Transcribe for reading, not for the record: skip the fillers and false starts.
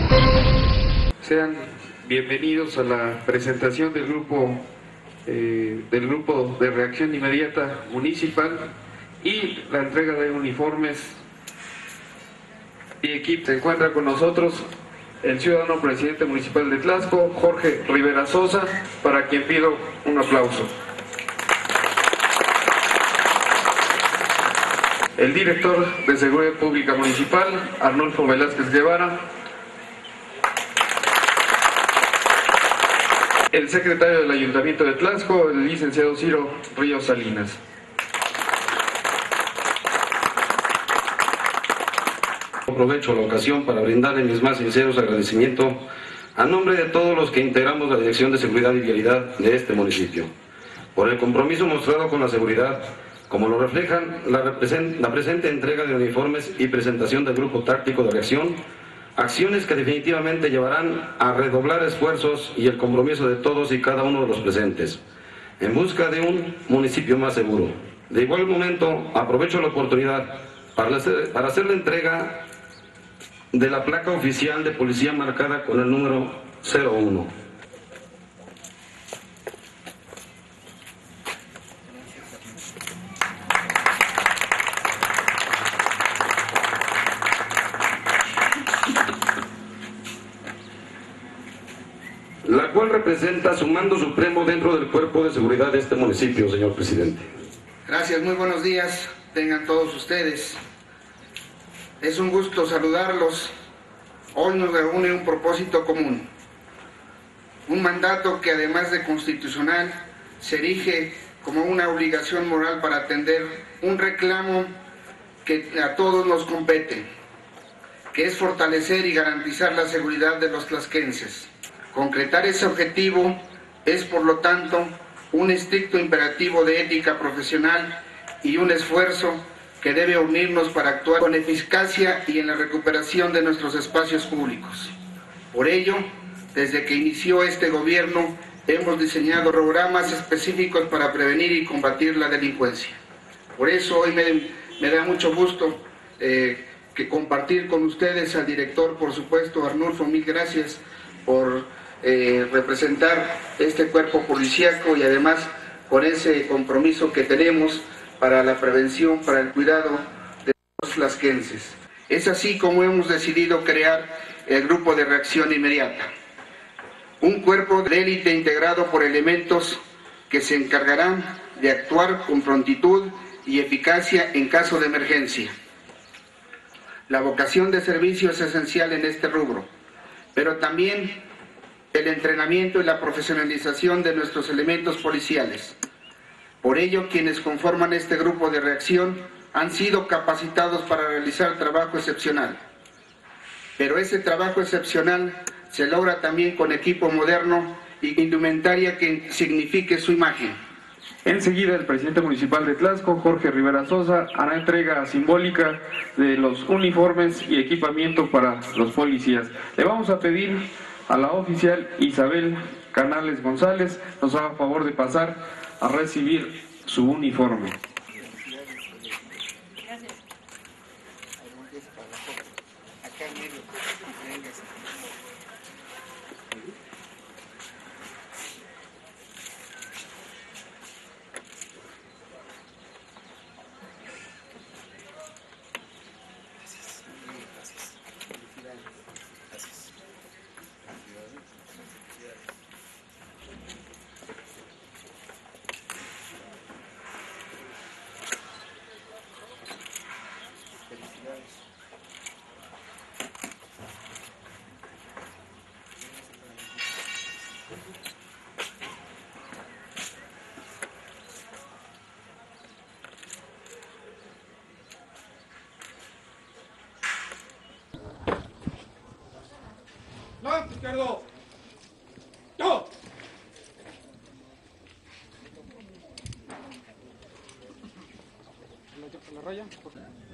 Sean bienvenidos a la presentación del grupo de reacción inmediata municipal y la entrega de uniformes y equipo. Se encuentra con nosotros el ciudadano presidente municipal de Tlaxco, Jorge Rivera Sosa, para quien pido un aplauso. El director de Seguridad Pública Municipal, Arnulfo Velázquez Guevara. El secretario del Ayuntamiento de Tlaxco, el licenciado Ciro Ríos Salinas. Aprovecho la ocasión para brindarle mis más sinceros agradecimientos a nombre de todos los que integramos la Dirección de Seguridad y Vialidad de este municipio, por el compromiso mostrado con la seguridad, como lo reflejan la presente entrega de uniformes y presentación del Grupo Táctico de Reacción, acciones que definitivamente llevarán a redoblar esfuerzos y el compromiso de todos y cada uno de los presentes, en busca de un municipio más seguro. De igual momento, aprovecho la oportunidad para hacer la entrega de la placa oficial de policía marcada con el número 01. La cual representa su mando supremo dentro del cuerpo de seguridad de este municipio, señor presidente. Gracias, muy buenos días, tengan todos ustedes. Es un gusto saludarlos. Hoy nos reúne un propósito común, un mandato que además de constitucional se erige como una obligación moral para atender un reclamo que a todos nos compete, que es fortalecer y garantizar la seguridad de los tlaxquenses. Concretar ese objetivo es, por lo tanto, un estricto imperativo de ética profesional y un esfuerzo que debe unirnos para actuar con eficacia y en la recuperación de nuestros espacios públicos. Por ello, desde que inició este gobierno, hemos diseñado programas específicos para prevenir y combatir la delincuencia. Por eso hoy me da mucho gusto que compartir con ustedes al director, por supuesto, Arnulfo, mil gracias por representar este cuerpo policíaco y además con ese compromiso que tenemos para la prevención, para el cuidado de los tlaxquenses. Es así como hemos decidido crear el Grupo de Reacción Inmediata, un cuerpo de élite integrado por elementos que se encargarán de actuar con prontitud y eficacia en caso de emergencia. La vocación de servicio es esencial en este rubro, pero también el entrenamiento y la profesionalización de nuestros elementos policiales. Por ello, quienes conforman este grupo de reacción han sido capacitados para realizar trabajo excepcional. Pero ese trabajo excepcional se logra también con equipo moderno y indumentaria que signifique su imagen. Enseguida, el presidente municipal de Tlaxco, Jorge Rivera Sosa, hará entrega simbólica de los uniformes y equipamiento para los policías. Le vamos a pedir a la oficial Isabel Canales González nos haga favor de pasar a recibir su uniforme. ¡No, izquierdo! ¡No! ¿La raya?